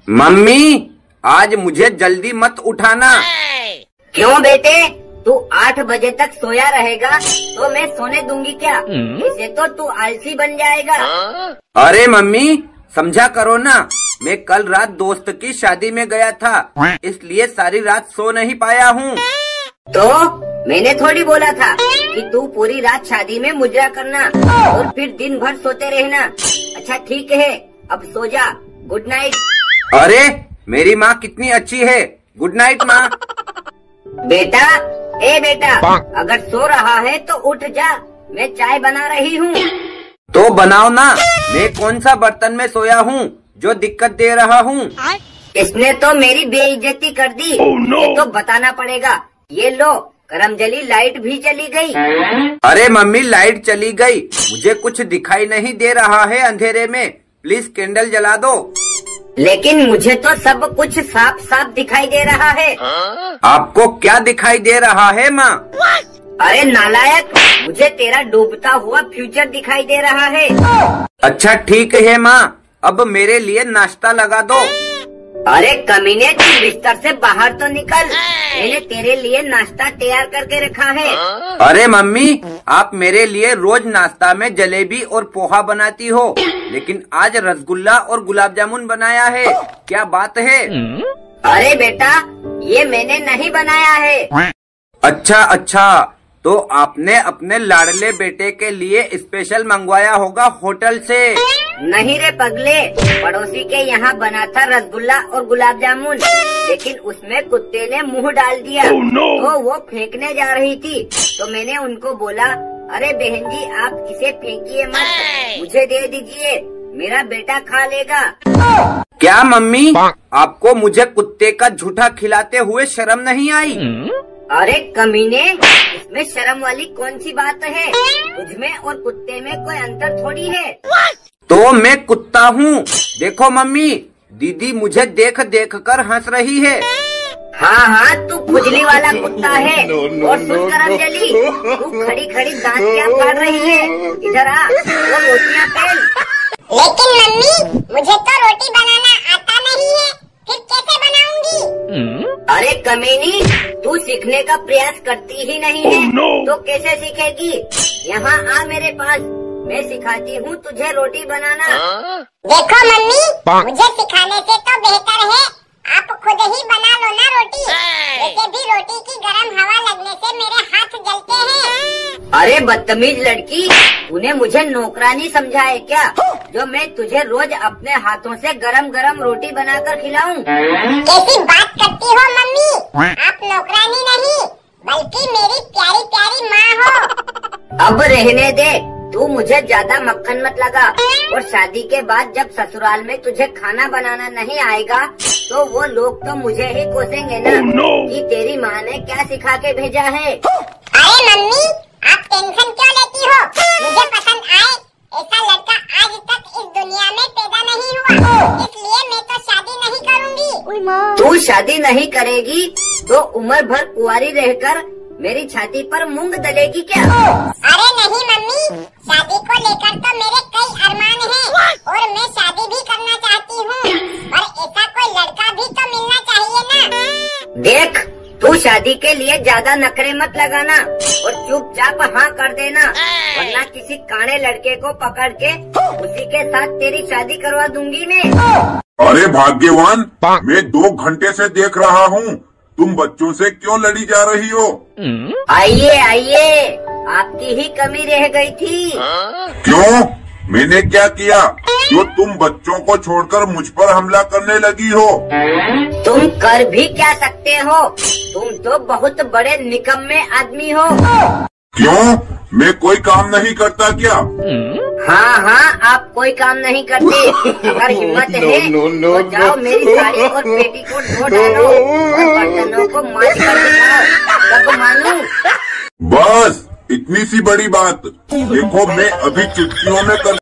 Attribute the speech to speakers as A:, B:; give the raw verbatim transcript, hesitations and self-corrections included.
A: Mummy आज मुझे जल्दी मत उठाना।
B: क्यों बेटे, तू आठ बजे तक सोया रहेगा तो मैं सोने दूंगी क्या? इसे तो तू आलसी बन जाएगा।
A: अरे मम्मी समझा करो ना, मैं कल रात दोस्त की शादी में गया था, इसलिए सारी रात सो नहीं पाया हूँ।
B: तो मैंने थोड़ी बोला था कि तू पूरी रात शादी में मुजरा करना और फिर दिन भर सोते रहना। अच्छा ठीक है, अब सो जा, गुड नाइट।
A: अरे मेरी माँ कितनी अच्छी है, गुड नाइट माँ।
B: बेटा, ए बेटा, अगर सो रहा है तो उठ जा, मैं चाय बना रही हूँ।
A: तो बनाओ ना, मैं कौन सा बर्तन में सोया हूँ जो दिक्कत दे रहा हूँ?
B: इसने तो मेरी बेइज्जती कर दी। oh, no. ये तो बताना पड़ेगा। ये लो, करमजली लाइट भी चली गई।
A: अरे मम्मी लाइट चली गई, मुझे कुछ दिखाई नहीं दे रहा है अंधेरे में, प्लीज कैंडल जला दो।
B: लेकिन मुझे तो सब कुछ साफ साफ दिखाई दे रहा है।
A: आपको क्या दिखाई दे रहा है माँ?
B: अरे नालायक, मुझे तेरा डूबता हुआ फ्यूचर दिखाई दे रहा है।
A: अच्छा ठीक है माँ, अब मेरे लिए नाश्ता लगा दो।
B: अरे कमीने, तू बिस्तर से बाहर तो निकल, मैंने तेरे लिए नाश्ता तैयार करके रखा है।
A: अरे मम्मी, आप मेरे लिए रोज नाश्ता में जलेबी और पोहा बनाती हो, लेकिन आज रसगुल्ला और गुलाब जामुन बनाया है, क्या बात है?
B: अरे बेटा, ये मैंने नहीं बनाया है।
A: अच्छा अच्छा, तो आपने अपने लाडले बेटे के लिए स्पेशल मंगवाया होगा होटल से।
B: नहीं रे पगले, पड़ोसी के यहाँ बना था रसगुल्ला और गुलाब जामुन, लेकिन उसमें कुत्ते ने मुंह डाल दिया। oh, no. तो वो फेंकने जा रही थी, तो मैंने उनको बोला, अरे बहन जी आप इसे फेंकिए मत, मुझे दे दीजिए, मेरा बेटा खा लेगा।
A: क्या मम्मी, आपको मुझे कुत्ते का झूठा खिलाते हुए शर्म नहीं आई?
B: अरे कमीने, इसमें शर्म वाली कौन सी बात है? तुझमें और कुत्ते में कोई अंतर थोड़ी है।
A: तो मैं कुत्ता हूँ, देखो मम्मी, दीदी मुझे देख देख कर हंस रही है।
B: हाँ हाँ, तू खुजली वाला कुत्ता है। और सुन करमजली, तू खड़ी खड़ी दांत क्या फाड़ रही है? इधर आ, वो रोटियाँ पेल।
C: लेकिन मम्मी, मुझे तो रोटी बनाना आता नहीं है, फिर कैसे बनाऊंगी?
B: अरे कमीनी, तू सीखने का प्रयास करती ही नहीं है। oh, no. तो कैसे सीखेगी? यहाँ आ मेरे पास, मैं सिखाती हूँ तुझे रोटी बनाना।
C: देखो मम्मी, मुझे सिखाने से तो बेहतर है आप खुद ही बना लो ना रोटी। वैसे भी रोटी की गर्म हवा लगने से मेरे हाथ जलते हैं।
B: अरे बदतमीज लड़की, तूने मुझे नौकरानी समझा है क्या, जो मैं तुझे रोज अपने हाथों से गरम गरम रोटी बनाकर खिलाऊं?
C: कैसी बात करती हो मम्मी, आप नौकरानी नहीं बल्कि मेरी प्यारी प्यारी माँ हो।
B: अब रहने दे, तू मुझे ज्यादा मक्खन मत लगा, और शादी के बाद जब ससुराल में तुझे खाना बनाना नहीं आएगा तो वो लोग तो मुझे ही कोसेंगे ना। oh, no. कि तेरी माँ ने क्या सिखा के भेजा है।
C: अरे मम्मी, आप टेंशन क्यों लेती हो? मुझे पसंद आए ऐसा लड़का आज तक इस दुनिया में पैदा नहीं हुआ, इसलिए मैं तो शादी नहीं करूँगी।
B: तू शादी नहीं करेगी तो उम्र भर कुंवारी रहकर मेरी छाती पर मूंग दलेगी क्या?
C: अरे नहीं मम्मी, शादी को लेकर तो मेरे कई अरमान हैं और मैं शादी भी करना चाहती हूँ, पर ऐसा कोई लड़का भी तो मिलना चाहिए ना।
B: देख, तू शादी के लिए ज्यादा नखरे मत लगाना और चुपचाप हाँ कर देना, वरना किसी काणे लड़के को पकड़ के उसी के साथ तेरी शादी करवा दूंगी मैं।
D: अरे भाग्यवान, मैं दो घंटे से देख रहा हूँ, तुम बच्चों से क्यों लड़ी जा रही हो?
B: आइए आइए, आपकी ही कमी रह गई थी।
D: क्यों? मैंने क्या किया जो तुम बच्चों को छोड़कर मुझ पर हमला करने लगी हो?
B: तुम कर भी क्या सकते हो, तुम तो बहुत बड़े निकम्मे आदमी हो।
D: क्यों? मैं कोई काम नहीं करता क्या?
B: हाँ हाँ, आप कोई काम नहीं करते। अगर हिम्मत है no, no, no, तो जाओ मेरी साड़ी और पेटीकोट धो डालो और बर्तनों को मांज कर दिखाओ, तब मानूं।
D: बस इतनी सी बड़ी बात, देखो मैं अभी चुटकियों में कर